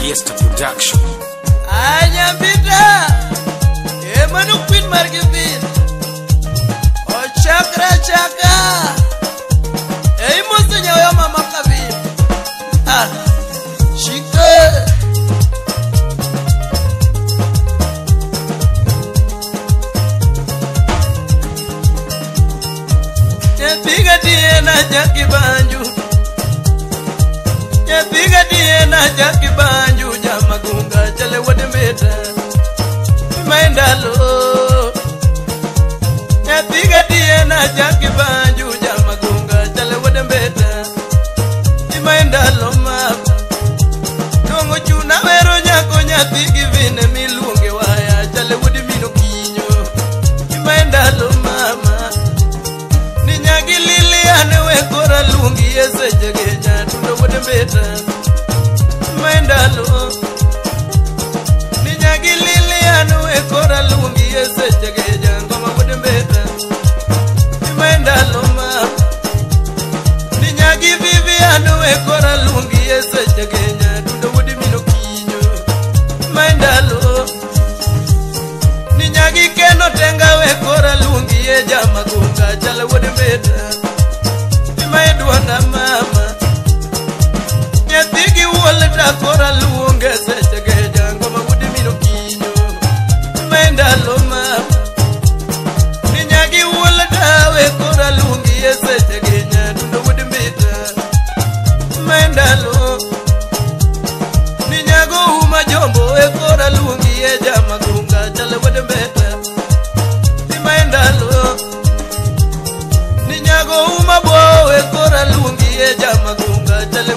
Fiesta Production. Anya bida, manu queen margivin. O chakra chaka, musu nyayo mama kavin. Shike. Biga diena jaki banju, biga diena jaki banju, jamagunga jale wade meta, maindalo. Biga diena jaki banju, jamagunga jale wade meta, maindalo mama. Dongo chuna vero nyako nyatigi vine milunge waya jale wade mino kinyo, maindalo mama. Ninyagi liliane we kora lungi yese jagenya tundo wode mbeta maindalo. Ninyagi liliane we kora lungi yese jagenya ngoma wode mbeta maindalo mama. Ninyagi viviane we kora lungi yese jagenya tundo wode mino kinyo maindalo. Ninyagi keno tenga we kora lungi ye jamagunga jale wode mbeta maidwana mama. Nyatigi wolda kora lunge sechege jango mawudi mino kinyo maindalo mama. Ninyagi wolda we kora lungi ye sechege nyadundo wode mbeta maindalo. Ninyago uma jombo we kora lungi ye jamagunga jale wode mbeta maindalo. Ninyago uma bo we kora lungi ye jamagunga jale